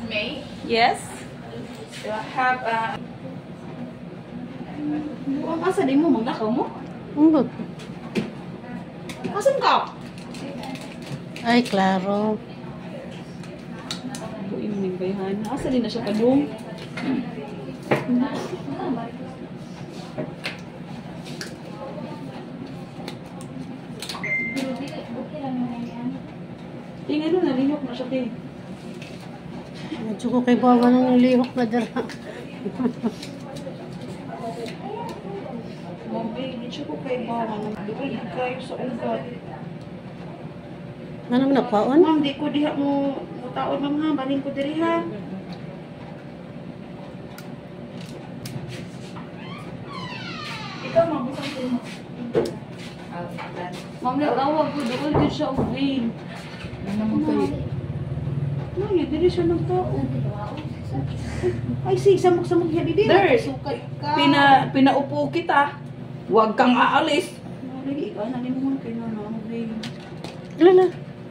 May? Yes. So I have Ang asa din mo, maglakaw mo? Umbot. Asan ka? Ay, klaro. Buin mo yung bayhan. Asa din na siya kadung? Tingnan mo, nalihok na siya, te. Medyo ko kay bawa ng lihok na dara. Mami, hindi siya ko kay bawa. Nagduol kayo sa ugat. Ano mo nakwaon? Ma'am, di ko diha mo taon, ma'am ha. Baling ko diri ha. Ikaw, mabusang ko mo. Ma'am, nag-awag ko. Doon din siya og vein. ano mo kayo? Mami, diri siya nagtaon. Ay, si, samok-samok yan. Didi, Nurse, sukat ka. Pinaupo kita. Huwag kang aalis. Lagi, ikaw, nanin mo kayo na ang vein. Lala.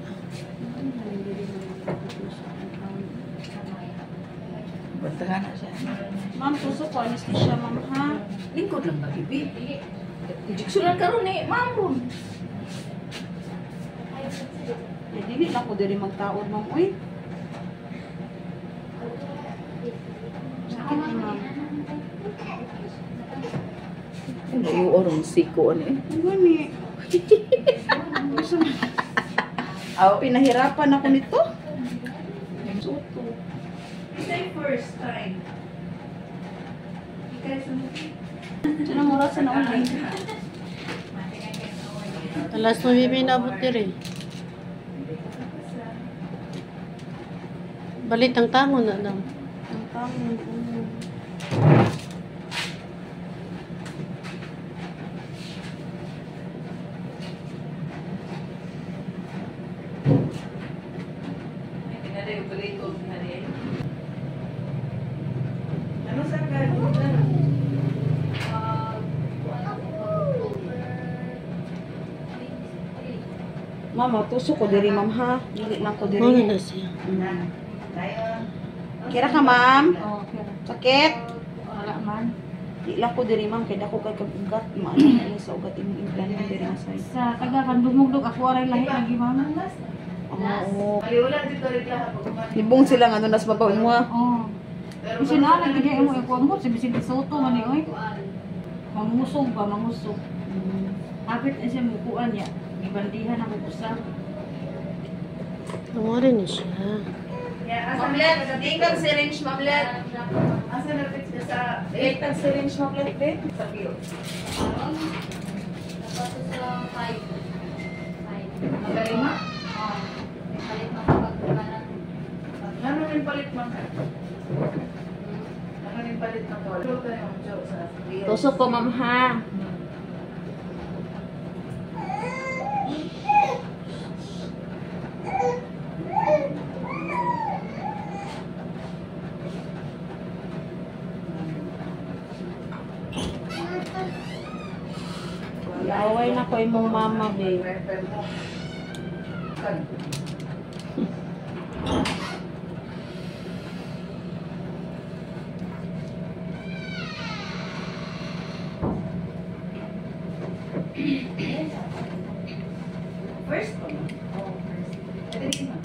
Bantahan na siya. Ma'am, tusok ko. Anesthesia, ma'am ha. Lingkod lang ba, bibi? Injection lang karon eh, ma'am ron. Eh, dili na ko diri magtaon, ma'am. Uy. Sakit ni ma'am. Ano yung orong siko ano eh? Ano ni? Aw, Pinahirapan ako nito. Soto. Ito yung first time. Sino mo rasa na ulit? Alas 9 may nabot diri. Balit ang tangon na daw. Ang tangon. ano sa ka? Mama, tusok ko diri, ma'am ha. Dili lang ko Ano diri. na siya? Kira ka, ma'am? Oh, pero Sakit? wala man. Di lang ko diri, ma'am. Kaya ako kay kag-ugat. Maano na sa ugat yung implant na diri na side. Sa taga kan dumugdog ako aray lahi lagi mama. Oo. Ay wala dito rin lahat. Libong sila nga nas mabawin mo ha. Oh. Kasi na nagigay mo ikuan mo si Vicente Soto man ni oy. Mangusog ba mangusog. Hapit na siya mukuan niya. Gibandihan ako usa. Amo rin na siya. Mamlet, tingkang syringe, mamlet. Asa na fix ka sa Tingkang syringe, mamlet, be. sa bio. Magalima? Ano rin palit man ka? Ano rin palit man ka? Ito tayo ang joke sa bio. Tusok ko, ma'am ha. Away na ko imong mama, be. First ko na? Oo, first. Ito din mo.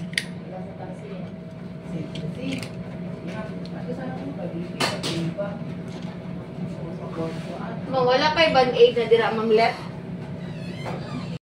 Wala kay band-aid na dira, mamlet.